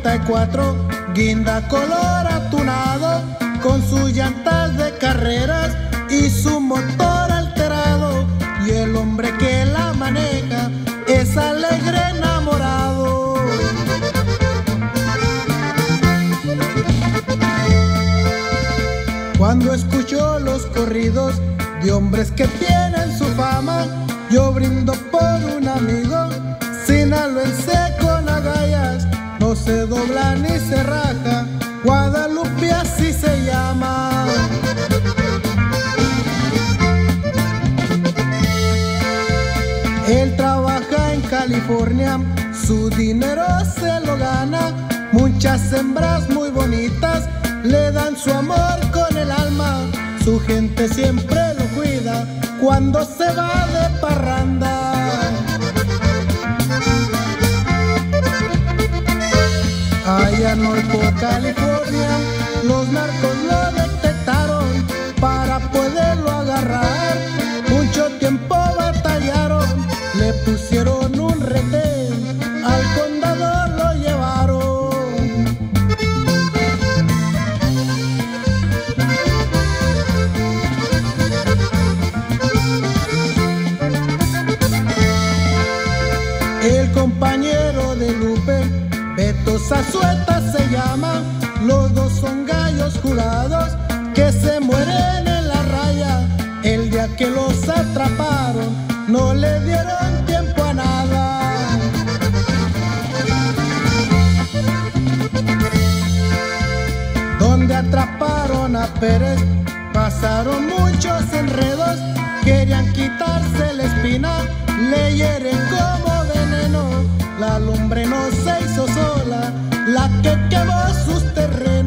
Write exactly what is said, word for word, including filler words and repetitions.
treinta y cuatro, guinda color atunado, con sus llantas de carreras y su motor alterado, y el hombre que la maneja es alegre enamorado. Cuando escucho los corridos de hombres que tienen su fama, yo brindo por un amigo, sinaloense con agallas, no se dobla ni se raja, Guadalupe así se llama. Él trabaja en California, su dinero se lo gana, muchas hembras muy bonitas le dan su amor con el alma, su gente siempre lo cuida cuando se va de parranda. Allá en Norco, California, los narcos lo detectaron para poderlo agarrar. Mucho tiempo batallaron, le pusieron un retén, al condado lo llevaron. El compañero de Lupe, Beto Zazueta se llama, los dos son gallos jurados que se mueren en la raya. El día que los atraparon no le dieron tiempo a nada. Donde atraparon a Pérez pasaron muchos enredos, querían quitarse la espina, le hieren como veneno. La lumbre no se hizo sola, la que quemó sus terrenos.